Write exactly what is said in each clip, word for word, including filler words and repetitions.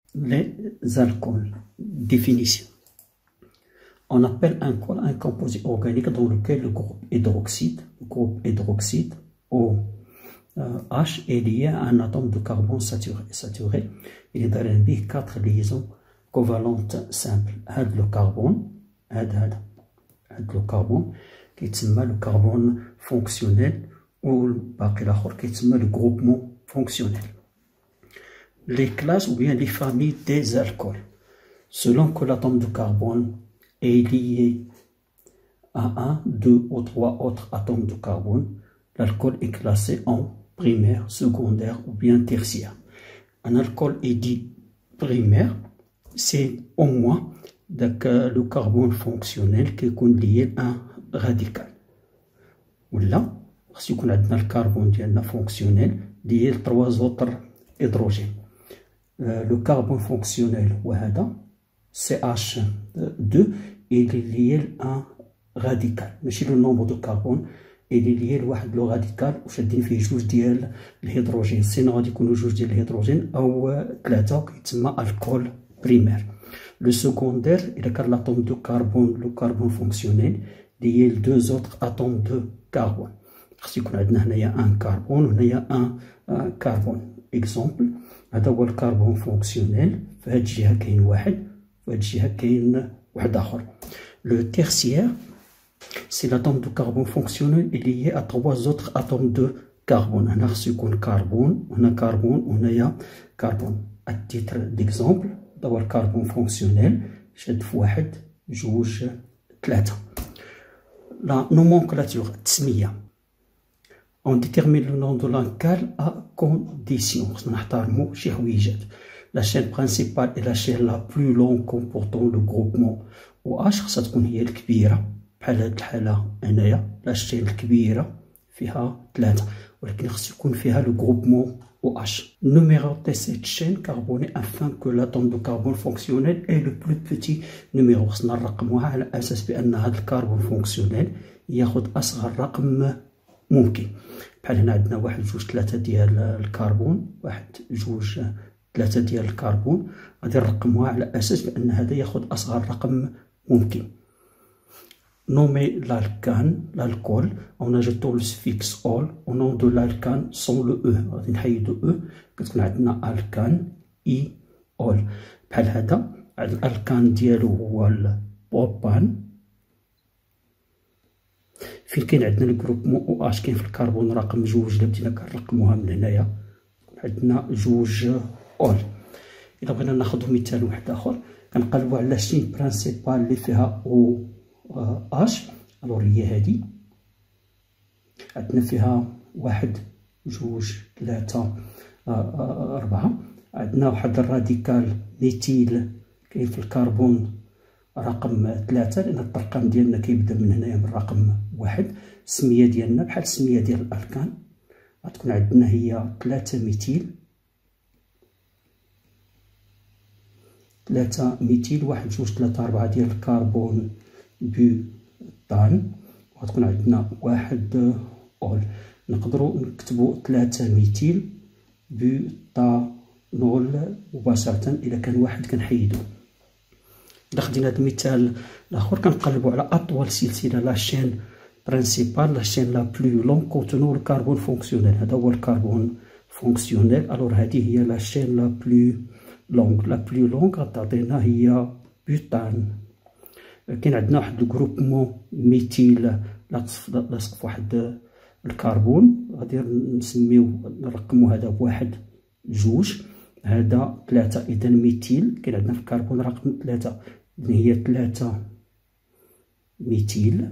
les alcools. Définition. On appelle un alcool un composé organique dans lequel le groupe hydroxyde, le groupe hydroxyde O H est lié à un atome de carbone saturé. saturé. Il est dans quatre liaisons covalentes simples. هذا le carbone, هذا هذا هذا le carbone كيتسمى le carbone fonctionnel والباقي الآخر كيتسمى le groupement fonctionnel. Les classes ou bien les familles des alcools. Selon que l'atome de carbone est lié à un, deux ou trois autres atomes de carbone, l'alcool est classé en primaire, secondaire ou bien tertiaire. Un alcool est dit primaire, c'est au moins le carbone fonctionnel qui est lié à un radical. Voilà, si on a le carbone fonctionnel lié à trois autres hydrogènes. Le carbone fonctionnel, C H deux, il est lié à un radical. Mais le nombre de carbone il est lié à le radical وشادين فيه جوج ديال الهيدروجين. سينو غادي يكونوا جوج ديال الهيدروجين أو ثلاثة كيتسمى الكول بريمير. لو سكوندير إذا كان l'atome de carbone لو كربون فونكسيونيل lié ل deux autres atomes de carbone. خص يكون عندنا هنايا ان كربون وهنايا ان كربون. اكزومبل هذا هو الكربون فونكسيونيل، في هاد الجهة كاين واحد وفي هاد الجهة كاين واحد آخر. لو تيرسيير c'est l'atome de carbone fonctionnel lié à trois autres atomes de carbone. هنا خصو يكون كربون وهنا كربون وهنايا كربون. à titre d'exemple هذا هو الكربون فونكسيونيل شاد في واحد جوج ثلاثة. la nomenclature التسمية. on détermine le nom de l'alcool à condition. خصنا نحترمو شي حويجات. la chaîne principale est la chaîne la plus longue comportant le groupement OH خصها تكون هي الكبيرة بحال هاد الحالة هنايا. لا شين الكبيرة فيها ثلاثة ولكن خص يكون فيها لو groupement OH. numéroter cette chaîne carbonée afin que l'atome de carbone fonctionnel est le plus petit numéro. خصنا نرقموها على أساس بأن هاد الكربون فونكسيونيل ياخد أصغر رقم ممكن. بحال هنا عندنا واحد جوج ثلاثة ديال الكربون، واحد جوج ثلاثة ديال الكربون، غادي نرقموها على أساس بأن هذا ياخد أصغر رقم ممكن. nommer l'alcane, l'alcool, en ajoutant le suffixe ol au nom de l'alcane sans le e. غادي نحيدو e كتكون عندنا alcane i ol. بحال هذا الالكان ديالو هو البروبان. فين كاين عندنا الجروبمون او اش كاين في الكربون رقم جوج. الا بدينا كنرقموها من هنايا عندنا جوج اول. الا بغينا ناخذ مثال واحد اخر كنقلبوا على الشين برينسيبال اللي فيها او اش. الور هي هادي عندنا فيها واحد جوج ثلاثة أربعة. عندنا واحد الراديكال ميتيل كاين في الكربون رقم ثلاثة لأن الطرقم ديالنا كيبدا من هنايا من رقم واحد. السمية ديالنا بحال السمية ديال الألكان غتكون عندنا هي ثلاثة ميتيل ثلاثة ميتيل واحد جوج ثلاثة أربعة ديال الكربون بيوتان وغتكون عندنا واحد أول. نقدروا نكتبوا ثلاثة ميتيل بيوتانول مباشرة. إلا كان واحد كنحيدو. إلا خدينا هاد المثال الآخر كنقلبوا على أطول سلسلة لا شين برينسيبال لا شين لا بلو لونغ كونتونو الكربون فونكسيونيل. هذا هو الكربون فونكسيونيل. ألور هادي هي لا شين لا بلو لونغ. لا بلو لونغ غتعطينا هي بيوتان. كاين عندنا واحد الجروبمون ميتيل لاصق في واحد الكربون غادي نسميو نرقمو هذا بواحد جوج هذا ثلاثة. إذا ميتيل كاين عندنا في الكربون رقم ثلاثة إذن هي ثلاثة ميتيل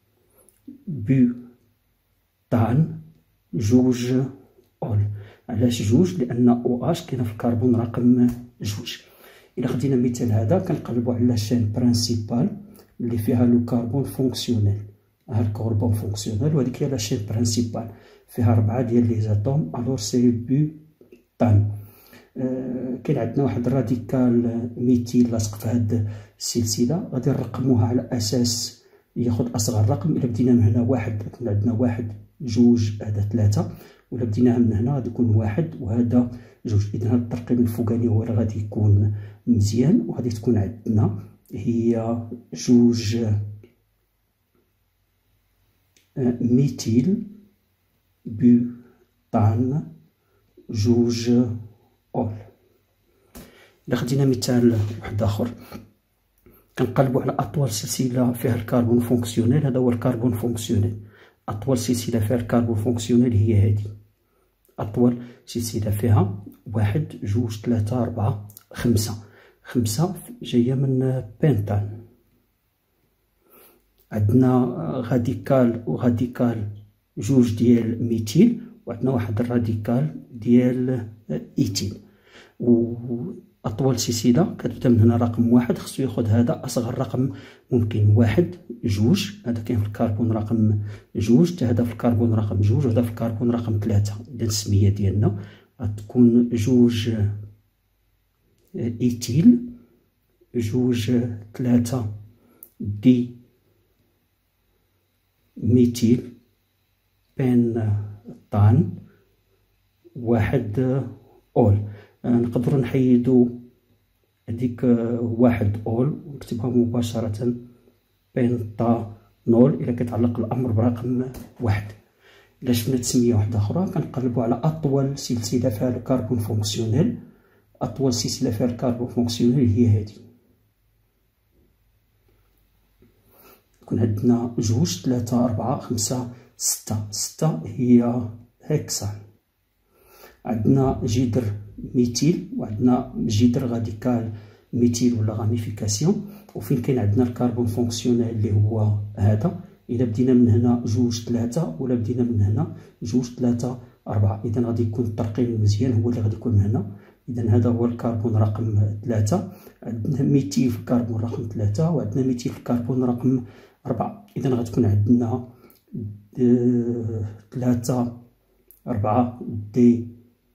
بيوتان جوج أول. علاش جوج؟ لأن أو أش كاينة في الكربون رقم جوج. إلا خدينا مثال هذا كنقلبو على شين برينسيبال اللي فيها لو كربون فونكسيونيل. ها الكربون فونكسيونيل وهاديك هي لا شين برينسيبال فيها ربعة ديال لي زاتوم. ألور سي بيوتان. آه كاين عندنا واحد الراديكال ميتيل لاصق في هاد السلسلة غادي نرقموها على أساس ياخد أصغر رقم. إلا بدينا من هنا واحد كيكون عندنا واحد جوج هذا ثلاثة ولا بديناها من هنا غادي يكون واحد وهذا جوج. إذا هذا الترقيم الفوقاني هو اللي غادي يكون مزيان، وغادي تكون عندنا هي جوج ميتيل بيوتان جوج أول. إلا خدينا مثال واحد آخر، كنقلبو على أطول سلسلة فيها الكربون فونكسيونيل. هذا هو الكربون فونكسيونيل. أطول سلسلة فيها الكربون فونكسيونيل هي هذه. أطول سلسلة فيها واحد جوج ثلاثة أربعة خمسة. خمسة جاية من بنتان. عندنا غاديكال وغاديكال جوج ديال ميتيل، وعندنا واحد الراديكال ديال إيتيل. وأطول سلسلة كتبدا من هنا رقم واحد، خصو ياخد هذا أصغر رقم ممكن. واحد جوج، هذا كاين في الكربون رقم جوج، هذا في الكربون رقم جوج، وهذا في الكربون رقم ثلاثة. إذا السمية ديالنا غتكون جوج إيتيل جوج ثلاثة دي ميتيل بنتان واحد أول. نقدروا نحيدو هذيك واحد أول ونكتبها مباشرة بنتانول إلا كيتعلق الأمر برقم واحد. إلا شفنا تسمية واحدة أخرى كنقلبوا على أطول سلسلة فيها الكربون فونكسيونيل. أطول سلسلة فيها الكربون فونكسيونيل هي هذه. يكون عندنا جوج ثلاثة أربعة خمسة ستة. ستة هي هكسان. عندنا جذر ميتيل وعندنا جذر غاديكال ميتيل ولا غاميفيكاسيون. وفين كاين عندنا الكربون فونكسيونيل اللي هو هذا. إلا بدينا من هنا جوج ثلاثة ولا بدينا من هنا جوج ثلاثة أربعة، إذا غادي يكون الترقيم المزيان هو اللي غادي يكون من هنا. إذا هذا هو الكربون رقم ثلاثة. عندنا ميتيل في الكربون رقم ثلاثة وعندنا ميتيل في الكربون رقم أربعة. إذا غتكون عندنا ثلاثة أربعة دي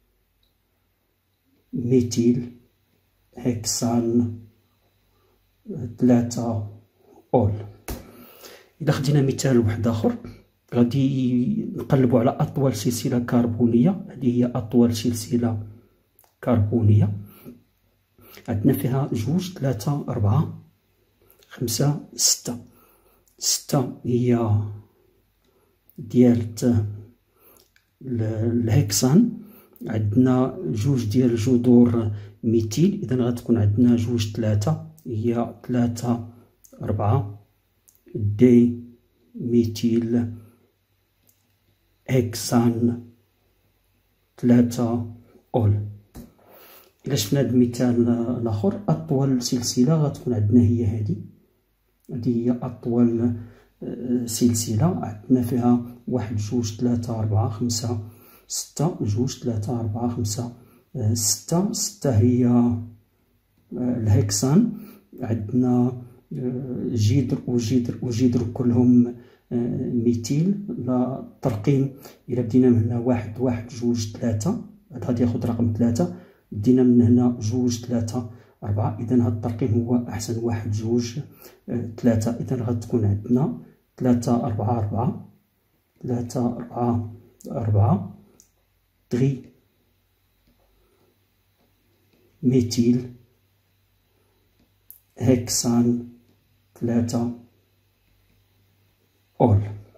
ميتيل هكسان ثلاثة أول. إذا خدينا مثال واحد آخر غادي نقلبو على أطول سلسلة كربونية. هذه هي أطول سلسلة كربونية. عندنا فيها جوج ثلاثة أربعة خمسة ستة. ستة هي ديال الهكسان. عندنا جوج ديال جذور ميتيل. إذا غتكون عندنا جوج ثلاثة هي ثلاثة أربعة دي ميتيل هكسان ثلاثة أول. إلا شفنا هاد المثال الآخر، أطول سلسلة غتكون عندنا هي هذه. هذه هي أطول سلسلة. عندنا فيها واحد جوج ثلاثة أربعة خمسة ستة. جوج ثلاثة أربعة خمسة ستة. ستة هي الهكسان. عندنا جذر وجذر وجذر كلهم ميتيل. لا الترقيم إلا بدينا من هنا واحد واحد جوج ثلاثة، هذا غادي ياخد رقم ثلاثة. بدينا من هنا جوج ثلاثة أربعة، إذا هذا الترقيم هو أحسن. واحد جوج ثلاثة. إذا غتكون عندنا ثلاثة أربعة أربعة ثلاثة أربعة أربعة تغي ميتيل هكسان ثلاثة أول.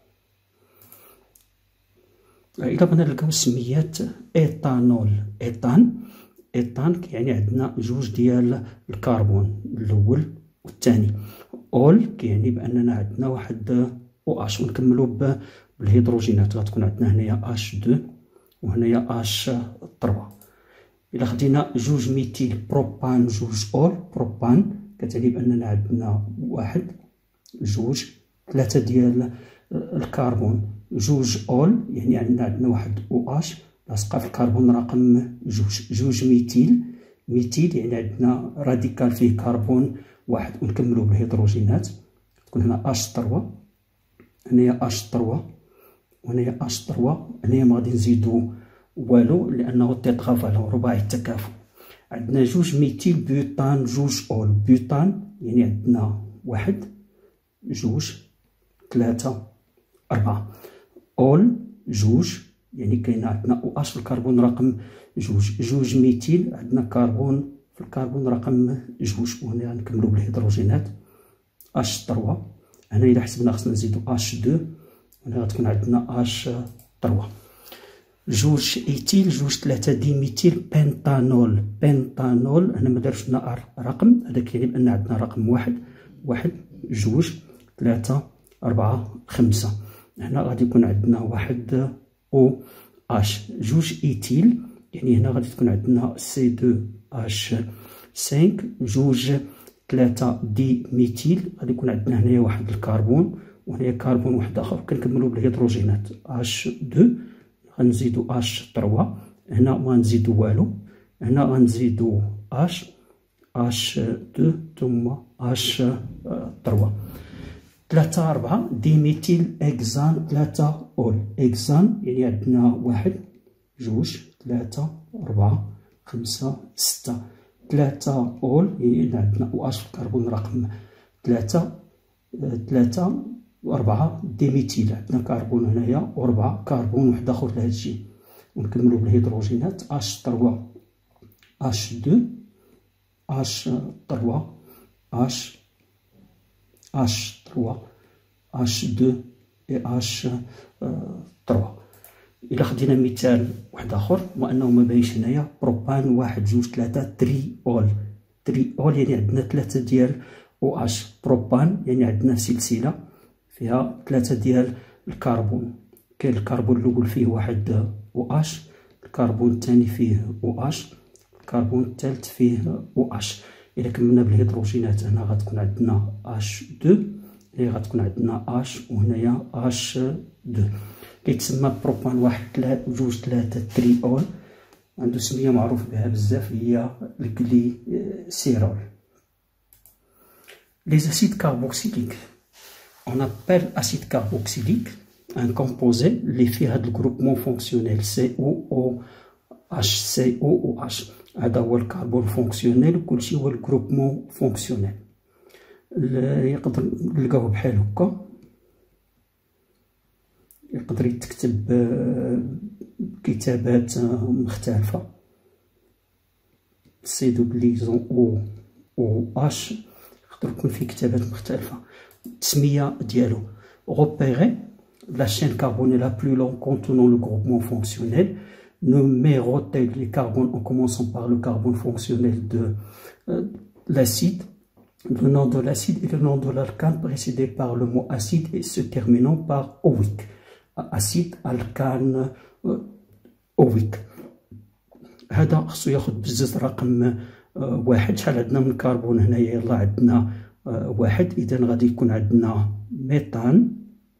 إلا بغينا نلقاو سميات إيتانول. إيتان إيتان يعني عندنا جوج ديال الكربون الأول والثاني. أول كيعني بأننا عندنا واحد أو أش ونكملو بالهيدروجينات. غتكون عندنا هنايا أش دو وهنايا أش ثلاثة. إلا خدينا جوج ميتيل بروبان جوج أول. بروبان كتعني بأننا عندنا واحد جوج ثلاثة ديال الكربون جوج أول، يعني عندنا عندنا واحد أو أش لاصقة في الكربون رقم جوج. جوج ميتيل. ميتيل يعني عندنا راديكال فيه كربون واحد ونكملو بالهيدروجينات. تكون هنا أش ثلاثة، هنايا أش ثلاثة وهنايا أش ثلاثة. هنايا ما غادي نزيدو والو لأنه تيترا فالون رباعي التكافؤ. عندنا جوج ميتيل بيوتان جوج أول. بيوتان يعني عندنا واحد جوج ثلاثة أربعة. أول جوج يعني كاين عندنا او اش في الكربون رقم جوج، جوج ميتيل عندنا كربون في الكربون رقم جوج، وهنا غنكملو بالهيدروجينات اش ثلاثة. هنا الا حسبنا خصنا نزيدو اش اثنين، هنا غتكون عندنا اش ثلاثة. جوج ايتيل، جوج ثلاثة ديميتيل بنتانول، بنتانول هنا ما دارش لنا رقم، هذا كيعني بان عندنا رقم واحد، واحد جوج ثلاثة أربعة خمسة. هنا غادي يكون عندنا واحد او اش. جوج ايتيل يعني هنا غادي تكون عندنا سي اثنين اش خمسة. جوج ثلاثة دي ميتيل غادي يكون عندنا هنايا واحد الكربون وهنايا كربون واحد اخر، كنكملو بالهيدروجينات اش اثنين، غنزيدو اش ثلاثة، هنا ما نزيدو والو، هنا غنزيدو اش اش اثنين ثم اش ثلاثة. ثلاثة أربعة ديميتيل اكزان ثلاثة اول، اكزان يعني عندنا واحد جوج ثلاثة أربعة خمسة ستة، ثلاثة اول يعني عندنا او اش في الكربون رقم ثلاثة، ثلاثة وأربعة ديميتيل عندنا كربون هنايا وربعة كربون واحد اخر لهاد الشيء، ونكملو بالهيدروجينات اش ثلاثة اش اثنين اش ثلاثة اش اش ثلاثة اش اثنين اش ثلاثة. إلا خدينا مثال واحد آخر هو أنه ما باينش هنايا بروبان واحد جوج ثلاثة تري أول، تري أول يعني عندنا ثلاثة ديال أو أش، بروبان يعني عندنا سلسلة فيها ثلاثة ديال الكربون، كاين الكربون الأول فيه واحد أو أش، الكربون الثاني فيه أو أش، الكربون الثالث فيه أو أش. إلا كملنا بالهيدروجينات هنا غتكون عندنا أش اثنين، اللي غتكون عندنا أش وهنايا أش اثنين، كيتسمى بروبان واحد جوج ثلاثة تري أول، عنده سمية معروف بها بزاف هي الغليسيرول. Les acides carboxyliques, on appelle acide carboxylique un composé اللي فيه هاد الجروبمون فونكسيونيل سي او او اش، سي او او اش، هذا هو الكربون فونكسيونيل وكلشي هو الجروبمون فونكسيونيل. يقدر نلقاوه بحال هكا، يقدر يتكتب بكتابات مختلفة، سي دوبليزون او او اش، يقدر يكون فيه كتابات مختلفة. التسمية ديالو repérer la chaîne carbonée la plus longue contenant le groupement fonctionnel, numéroter les carbones en commençant par le carbone fonctionnel de euh, l'acide, le nom de l'acide et le nom de l'alcane précédé par le mot acide et se terminant par oïque. acide alcane اويك. هذا خصو ياخد بزز رقم واحد. شحال عندنا من كربون هنايا؟ يلا عندنا واحد، اذا غادي يكون عندنا ميثان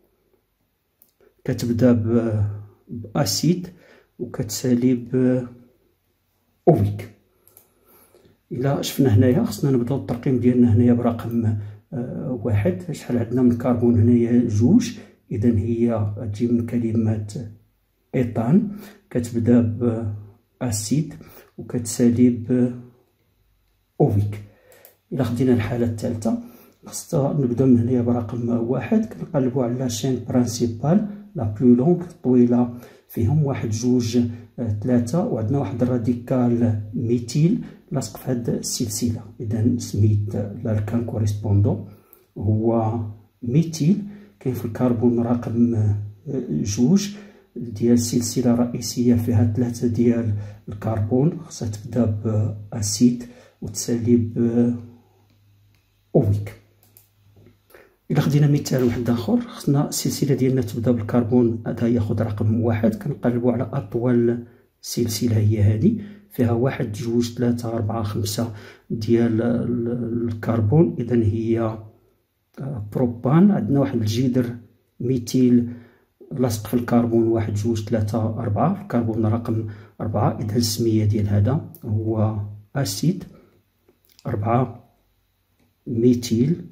كتبدا باسيد وكتسالي ب اويك. الا شفنا هنايا خصنا نبداو الترقيم ديالنا هنايا برقم واحد. شحال عندنا من كربون هنايا؟ جوج، اذا هي تجي من كلمه ايثان كتبدا باسيد وكتسالي ب اويك. الا خدينا الحاله الثالثه خصنا نبدا من هنايا برقم واحد، كنقلبوا على لاشين برانسيبال لا بلو لونغ طويله فيهم واحد جوج ثلاثة، وعندنا واحد الراديكال ميتيل لاصق في هاد السلسله. اذا سميت الالكان كوريسبوندون هو ميتيل، كاين في الكربون رقم جوج ديال السلسله الرئيسيه فيها ثلاثه ديال الكربون، خصها تبدا باسيد وتسالي ب اويك. الا خدينا مثال واحد اخر، خصنا السلسله ديالنا تبدا بالكربون هذا ياخذ رقم واحد، كنقلبوا على اطول سلسله هي هذه فيها واحد جوج ثلاثة أربعة خمسة ديال الكربون، اذا هي بروبان. عندنا واحد الجدر ميتيل لاصق في الكربون واحد جوج ثلاثة أربعة، الكربون رقم أربعة، إذا السمية ديال هذا هو أسيد أربعة ميتيل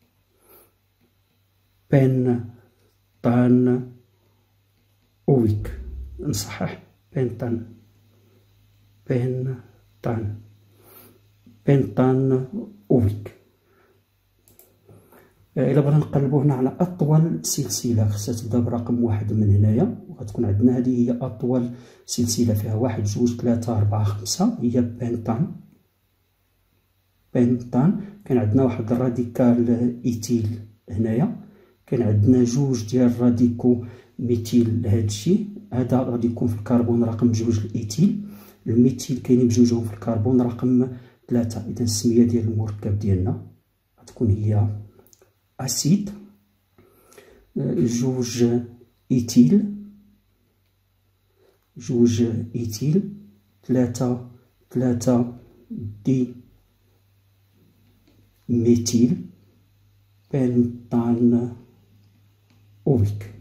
بنتان أويك. نصحح، بنتان بنتان بنتان أويك. إلا بغينا نقلبو هنا على أطول سلسلة خصها تبدا برقم واحد من هنايا، وغتكون عندنا هذه هي أطول سلسلة فيها واحد جوج ثلاثة أربعة خمسة، هي بنتان. بنتان كان عندنا واحد الراديكال إيتيل هنايا، كان عندنا جوج ديال راديكو ميتيل لهادشي، هذا غادي يكون في الكربون رقم جوج الإيتيل، الميتيل كاينين بجوجهم في الكربون رقم ثلاثة. إذا السمية ديال المركب ديالنا غتكون هي أسيد. جوج إيتيل، جوج إيتيل، ثلاثة ثلاثة دي ميتيل بنتان أويك.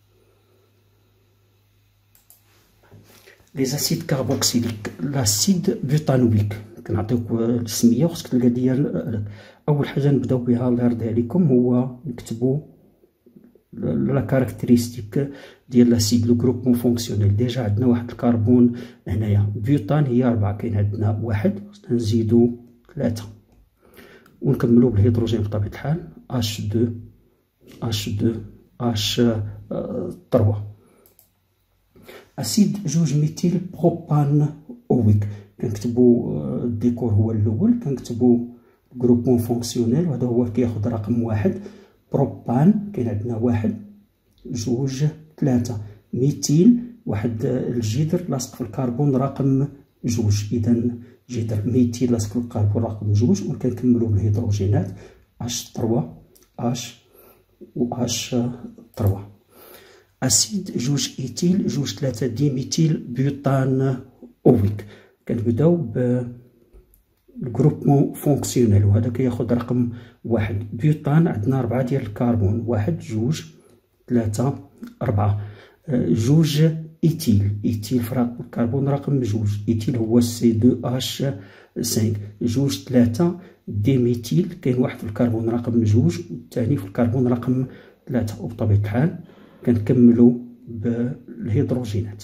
لي زاسيد كاربوكسيليك، لاسيد بوتانويك كنعطيوك السميه وخصك تلقى ديال. اول حاجه نبداو بها الله يرضي عليكم هو نكتبو لا كاركتيرستيك ديال لاسيد لو غروبمون فونكسيونيل. ديجا عندنا واحد الكربون هنايا، بيوتان هي أربعة، كاين عندنا واحد، خصنا نزيدو ثلاثة ونكملو بالهيدروجين بطبيعة الحال، اش دو اش دو اش ثلاثة. اسيد جوج ميتيل بروبان اويك، كنكتبو الديكور هو الاول، كنكتبو غروبمون فونكسيونيل وهذا هو كياخد رقم واحد. بروبان كاين عندنا واحد جوج ثلاثة، ميتيل واحد الجذر لاصق في الكربون رقم جوج، اذا جذر ميتيل لاصق في الكربون رقم جوج، وكنكملو بالهيدروجينات اش ثلاثة اش و اش ثلاثة. اسيد جوج ايتيل جوج ثلاثة ديميتيل بيوتان اويك، كنبداو ب الجروبمون فونكسيونيل وهذا كياخد رقم واحد. بيوتان عندنا ربعة ديال الكربون، واحد جوج ثلاثة أربعة. جوج ايتيل، ايتيل في الكربون رقم جوج، ايتيل هو سي دو اش خمسة. جوج ثلاثة ديميتيل كاين واحد في الكربون رقم جوج والثاني في الكربون رقم ثلاثة، وبطبيعة الحال كنكملو بالهيدروجينات.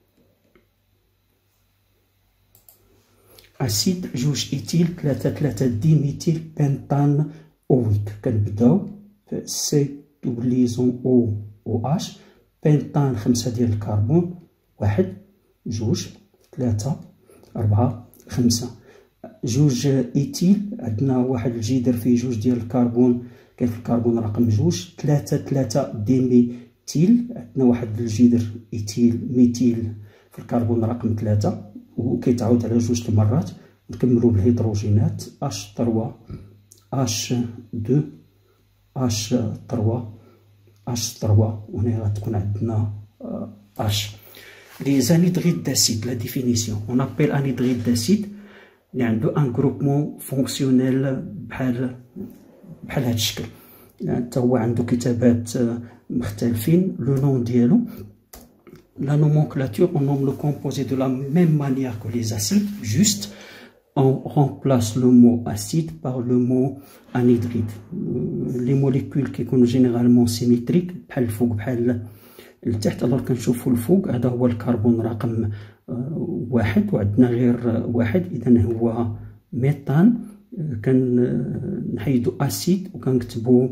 اسيد جوج ايتيل ثلاثة ثلاثة ديميتيل بنتان اويك، كنبداو ب سي دوبليزون او و اش. بنتان خمسة ديال الكربون، واحد جوج ثلاثة أربعة خمسة. جوج ايتيل عندنا واحد الجذر فيه جوج ديال الكربون، كاين في الكربون رقم جوج. ثلاثة ثلاثة ديميتيل عندنا واحد الجذر ايتيل ميتيل في الكربون رقم ثلاثة وكيتعاود على جوج المرات. نكملو بالهيدروجينات اش ثلاثة اش اثنين اش ثلاثة اش ثلاثة، وهنا غتكون عندنا اش. لي زانيدغيد داسيد لا ديفينيسيون، اون ابيل انيدغيد داسيد اللي عندو ان جروبمون فونكسيونيل بحال بحال هاد الشكل، حتى هو عندو كتابات مختلفين. لو نون ديالو la nomenclature, on nomme le composé de la même manière que les acides, juste on remplace le mot acide par le mot anhydride. Les molécules qui sont généralement symétriques بحال الفوق بحال التحت. alors كنشوفوا الفوق هذا هو الكربون رقم واحد وعندنا غير واحد، اذا هو ميثان. كنحيدو اسيد وكنكتبو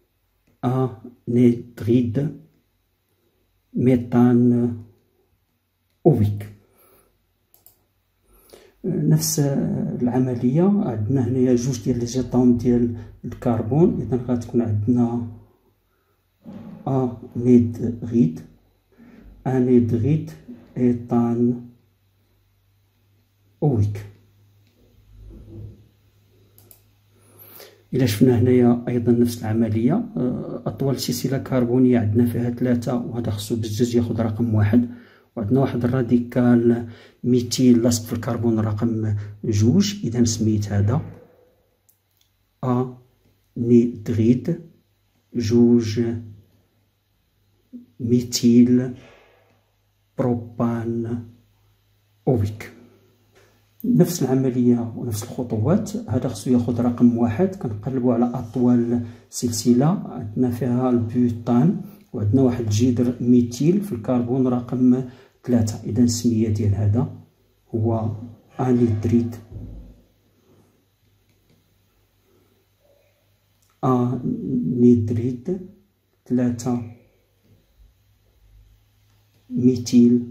انيدريد ميثان اويك. نفس العمليه عندنا هنايا جوج ديال لي زيتون ديال الكربون، اذا غتكون عندنا انيدريد انيدريد ايثان اويك. إلا شفنا هنايا أيضا نفس العملية، أطول سلسلة كربونية عندنا فيها ثلاثة وهذا خصو بزاف ياخد رقم واحد، وعندنا واحد الراديكال ميتيل لاصق في الكربون رقم جوج، إذا سميت هذا أنيدريد جوج ميتيل بروبان أويك. نفس العملية ونفس الخطوات، هذا خصو ياخد رقم واحد. كنقلبو على أطول سلسلة عندنا فيها البيوتان وعندنا واحد الجذر ميتيل في الكربون رقم ثلاثة، إذا السمية ديال هذا هو أنيدريد انيدريد ثلاثة ميثيل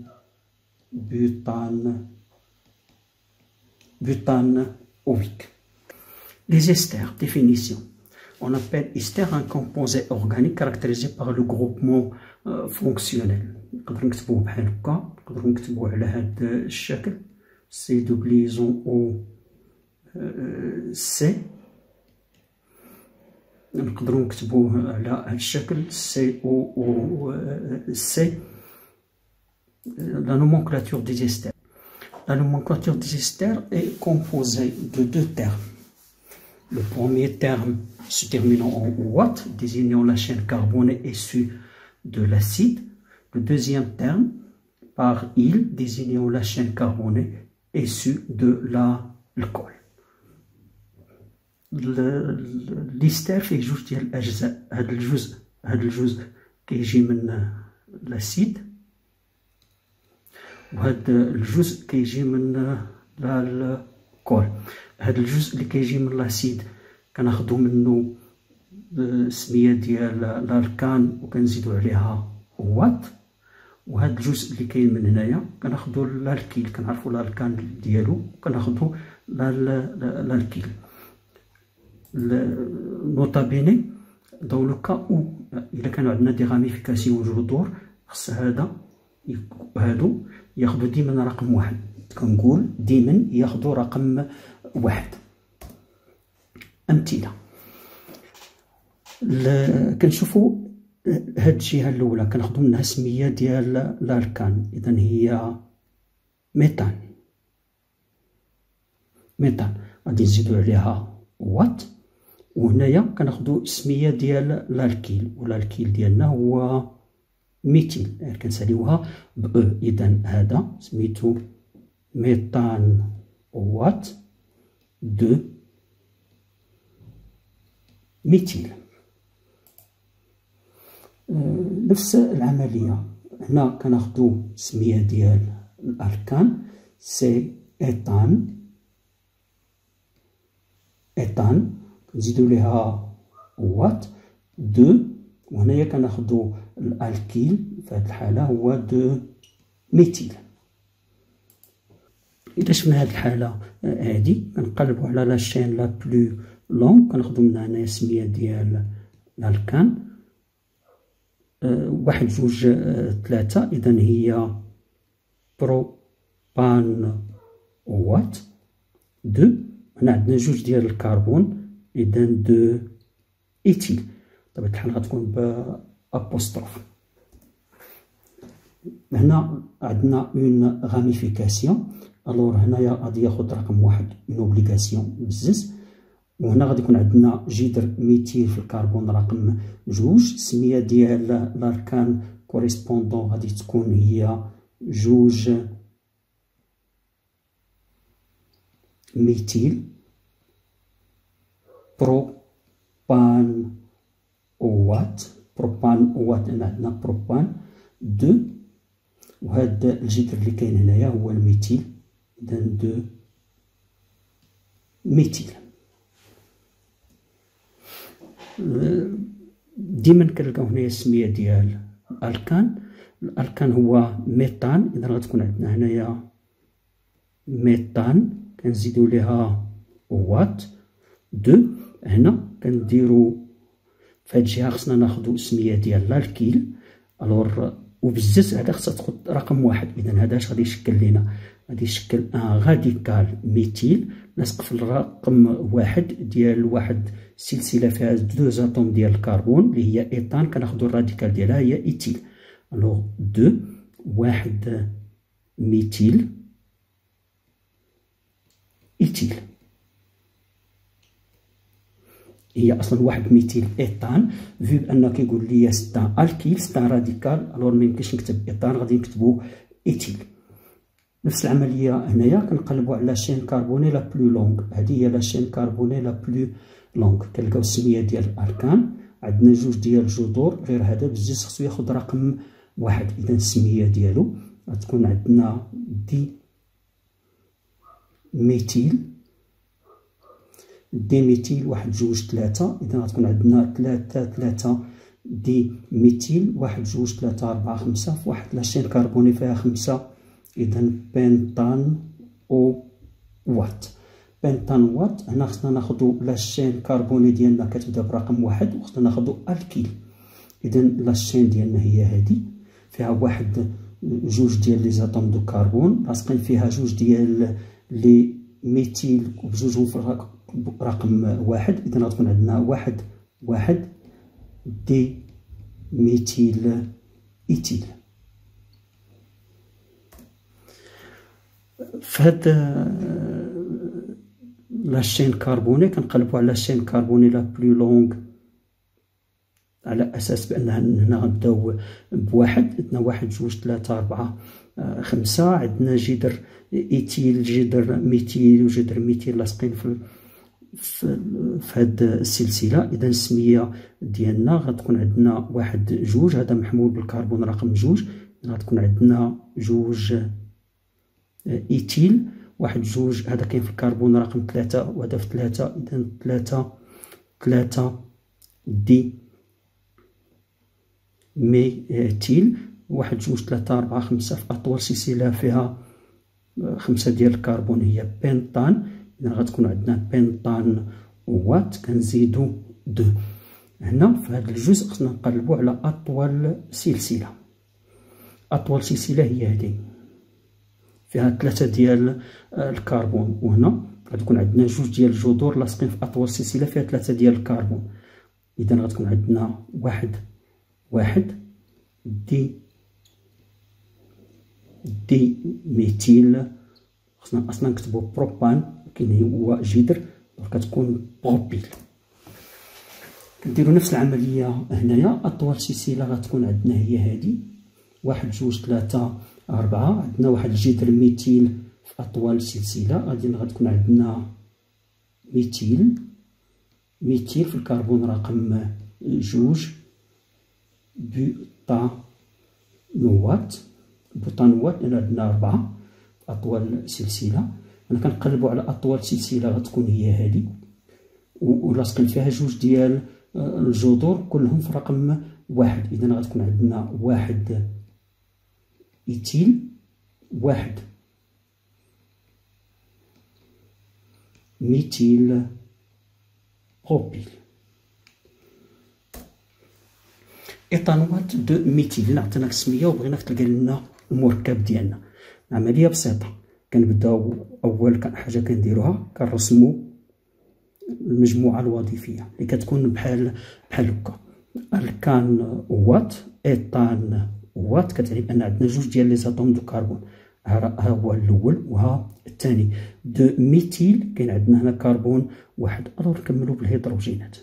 بوتان butane oïque. Les esters, définition. On appelle ester un composé organique caractérisé par le groupement euh, fonctionnel. نقدرو نكتبوه بحال هكا، نقدرو نكتبوه على هاد الشكل سي دوبليزون او سي، نقدرو نكتبوه على هاد الشكل سي او او سي. La nomenclature des esters. La nomenclature des esters est composée de deux termes. Le premier terme se terminant en watt, désignant la chaîne carbonée issue de l'acide. Le deuxième terme par il, désignant la chaîne carbonée issue de l'alcool. L'ester fait جوج ديال الأجزاء. هذا الجزء هذا الجزء كيجي من l'acide، وهذا الجزء كيجي من الكول. هذا الجزء اللي كيجي من لاسيد كناخدو منه السميه ديال الاركان وكنزيدو عليها وات، وهذا الجزء اللي كاين من هنايا كناخدو الالكيل، كنعرفو الاركان ديالو وكناخدو الالكيل. نوتا بيني دون لو كا او الا كانوا عندنا دي غاميفيكاسيون جذور، خص هذا هادو ياخدو ديما رقم واحد، كنقول ديما ياخدو رقم واحد. امثله كنشوفو هاد الجهه الاولى كناخدو منها سميه ديال الاركان، اذا هي ميتان. ميتان غادي نزيدو عليها وات، وهنايا كناخدو السميه ديال الالكيل، والالكيل ديالنا هو ميثيل، كنساليوها ب او. اذا هذا سميتو ميتان وات دو ميثيل. نفس العمليه هنا كناخدو السميه ديال الاركان سي ايتان، ايتان نزيدو ليها وات دو، وهنايا كناخدو الالكيل في هذه الحاله هو دو ميثيل. اذا شفنا هذه الحاله هذه كنقلبوا على لا شين لا بلو لونغ، كناخدو منها هنايا السميه ديال الالكان أه واحد جوج أه ثلاثه، اذا هي بروبان وات دو. هنا عندنا جوج ديال الكربون، اذا دو ايثيل. بطبيعة الحال غتكون بأبوستروف. هنا عندنا اون غاميفيكاسيون، الوغ هنايا غادي ياخد رقم واحد اون اوبليغاسيون بزز، وهنا غادي يكون عندنا جذر ميثيل في الكربون رقم جوج. السميه ديال الاركان كوريسبوندون غادي تكون هي جوج ميثيل بروبان وات. بروبان وات هنا عندنا بروبان دو، وهذا الجذر اللي كاين هنايا هو الميثيل، اذا دو ميثيل. ديما كنلقاو هنايا السميه ديال الالكان. الالكان هو ميتان، اذا غتكون عندنا هنايا ميتان كنزيدو ليها وات دو. هنا كنديرو في هاد الجهه خصنا ناخدو السميه ديال الالكيل، الوغ وبزز هذا خصها تاخد رقم واحد. اذا هذا اش غادي يشكل لينا؟ غادي يشكل ان غاديكال ميثيل لاصق في الرقم واحد ديال واحد سلسله فيها دو زاتوم ديال الكربون اللي هي ايتان، كناخدو الراديكال ديالها هي ايثيل. الوغ دو واحد ميثيل ايثيل، هي اصلا واحد ميثيل ايتان، فيو بان كيقول لي ستا الكيل ستا راديكال، الوغ ميمكنش نكتب ايتان غادي نكتبو ايثيل. نفس العمليه هنايا كنقلبوا على شين كربوني لا بلو لونغ، هذه هي لا شين كربوني لا بلو لونغ. كنلقاو السميه ديال الاركان، عندنا جوج ديال الجذور، غير هذا بزز خصو ياخد رقم واحد، اذا السميه ديالو غتكون عندنا دي ميثيل دي ميتيل واحد جوج ثلاثة، إذا غتكون عندنا ثلاثة ثلاثة دي ميتيل واحد جوج ثلاثة أربعة خمسة في واحد لاشين كربوني فيها خمسة، إذا بنتان أو وات. بنتان وات. هنا خصنا ناخدو لاشين كربوني ديالنا كتبدا برقم واحد، وخصنا ناخدو الكيل. إذا لاشين ديالنا هي هادي، فيها واحد جوج ديال لي زاتوم دو كربون لاصقين فيها جوج ديال لي ميتيل وبجوجهم في رقم واحد، إذا غتكون عندنا واحد واحد دي ميتيل إيتيل. فهاد لاشين كربوني كنقلبو على لاشين كربوني لا بلو لونغ، على اساس بان هنا غنبداو بواحد، عندنا واحد جوج ثلاثة أربعة خمسة، عندنا جدر ايتيل جدر ميتيل وجدر ميتيل لاصقين في في هاد السلسله. اذا السميه ديالنا غتكون عندنا واحد جوج، هذا محمول بالكربون رقم جوج، غتكون عندنا جوج ايتيل، واحد جوج هذا كاين في الكربون رقم ثلاثة وهذا في ثلاثة، اذا ثلاثة ثلاثة دي ميتيل، واحد جوج ثلاثة أربعة خمسة في أطول سلسلة فيها خمسة ديال الكربون هي بنتان، إذا غتكون عندنا بنتان وات. كنزيدو دو. هنا في هذا الجزء خصنا نقلبو على أطول سلسلة. أطول سلسلة هي هذه فيها ثلاثة ديال الكربون، وهنا غتكون عندنا جوج ديال الجذور لاصقين في أطول سلسلة فيها ثلاثة ديال الكربون، إذا غتكون عندنا واحد واحد دي دي ميتيل. خصنا اصلا نكتبو بروبان ولكن هو جدر، كتكون بروبيل. كنديرو نفس العمليه هنايا. اطول سلسله غتكون عندنا هي هذه واحد جوج ثلاثة أربعة، عندنا واحد الجدر ميتيل في اطول سلسله، غادي غتكون عندنا ميتيل ميتيل في الكربون رقم جوج بوتانوات بوتانوات لأن عندنا أربعة في أطول سلسلة. أنا كنقلبو على أطول سلسلة غتكون هي هادي، ولاصقين فيها جوج ديال الجذور كلهم في رقم واحد، إذا غتكون عندنا واحد إيتيل واحد ميتيل بروبيل. ايطانوات دو ميتيل. الا عطيناك السميه وبغيناك تلقى لنا المركب ديالنا، عمليه بسيطه. كنبداو اول حاجه كنديروها كنرسمو المجموعه الوظيفيه اللي كتكون بحال بحال هكا. الكان وات ايطان وات كتعني بان عندنا جوج ديال لي زاتوم دو كربون، ها هو الاول وها الثاني. دو ميتيل كاين عندنا هنا كربون واحد. الوغ نكملو بالهيدروجينات.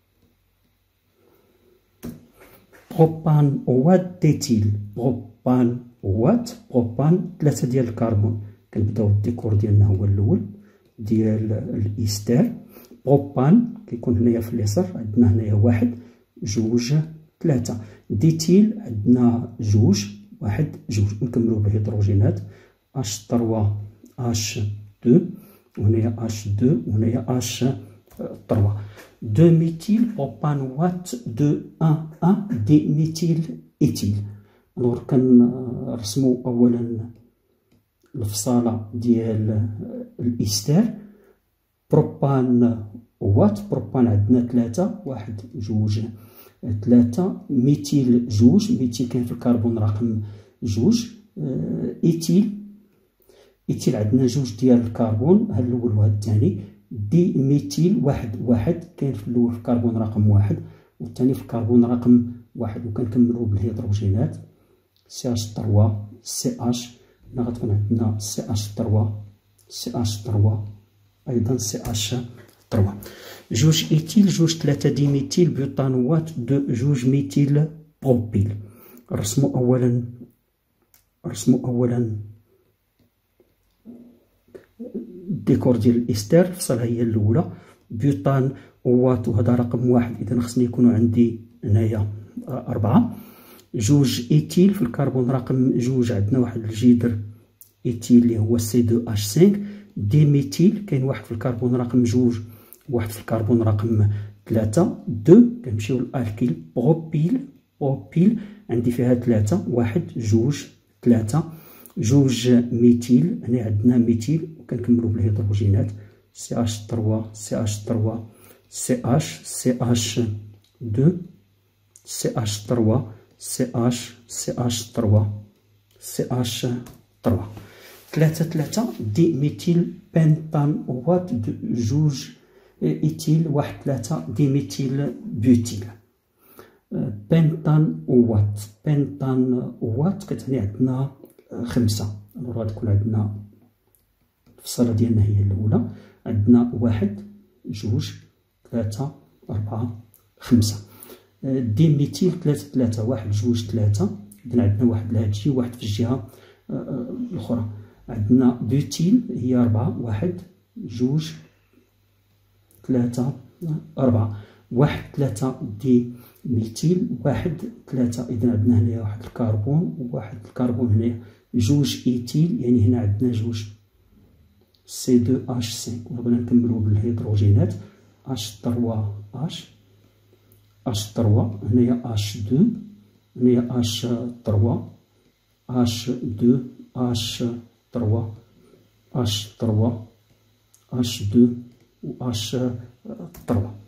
بروبان وات ديتيل. بروبان وات بروبان ثلاثة ديال الكربون. كنبداو الديكور ديالنا هو الاول ديال الايستر. بروبان كيكون هنايا في اليسار، عندنا هنايا واحد جوج ثلاثة. ديتيل عندنا جوج واحد جوج. نكملو بالهيدروجينات. اش ثلاثة اش اثنين وهنايا اش اثنين وهنايا اش ثلاثة. دو ميتيل بروبان وات دو واحد واحد دي ميتيل ايتيل. الوغ كنرسمو اولا الفصاله ديال الايستر. بروبان وات بروبان عندنا ثلاثة واحد جوج ثلاثة. ميتيل جوج. ميتيل كاين في الكربون رقم جوج. ايتيل ايتيل عندنا جوج ديال الكربون، ها الاول وها الثاني. دي ميتيل واحد واحد كاين في الاول في الكربون رقم واحد والثاني في الكربون رقم واحد. وكنكملو بالهيدروجينات. سي اش ثلاثة سي اش. هنا غتكون عندنا سي اش ثلاثة سي اش ثلاثة ايضا سي اش ثلاثة. جوج ايتيل جوج ثلاثة دي ميتيل بيوتانوات دو جوج ميتيل بروبيل. رسمو اولا رسمو اولا الديكور ديال الاستر. الفصله هي الاولى بيوتان وات وهذا رقم واحد، اذا خصني يكونوا عندي هنايا أربعة. جوج ايتيل في الكربون رقم جوج عندنا واحد الجدر ايتيل اللي هو سي اثنين اش خمسة. دي ميتيل كاين واحد في الكربون رقم جوج واحد في الكربون رقم ثلاثة. دو كنمشيو للالكيل بروبيل. بروبيل عندي فيها ثلاثة، واحد جوج ثلاثة، جوج ميتيل. هنا عندنا ميتيل وكنكملو بالهيدروجينات سي اش ثلاثة سي اش ثلاثة سي اش سي اش دو سي اش ثلاثة سي اش سي اش ثلاثة سي اش ثلاثة. ثلاثة ثلاثة دي ميتيل بنتان وات جوج إيتيل واحد ثلاثة دي ميتيل بوتيل. بنتان وات بنتان وات كتعني عندنا خمسة. الوغ غتكون عندنا الفصلة ديالنا هي الأولى، عندنا واحد جوج ثلاثة أربعة خمسة. دي ميتيل ثلاثة ثلاثة واحد جوج ثلاثة، إذن عندنا واحد لهادشي واحد في الجهة الأخرى. عندنا بوتيل هي أربعة، واحد جوج ثلاثة أربعة، واحد ثلاثة دي ميتيل واحد ثلاثة. إذن عندنا هنايا واحد الكربون وواحد الكربون هنايا، جوج إيتيل يعني هنا عندنا جوج سي دو اش خمسة. وبغينا نكملو بالهيدروجينات اش ثلاثة اش اش ثلاثة، هنايا اش دو، هنايا اش ثلاثة اش دو اش ثلاثة اش ثلاثة اش دو و اش ثلاثة.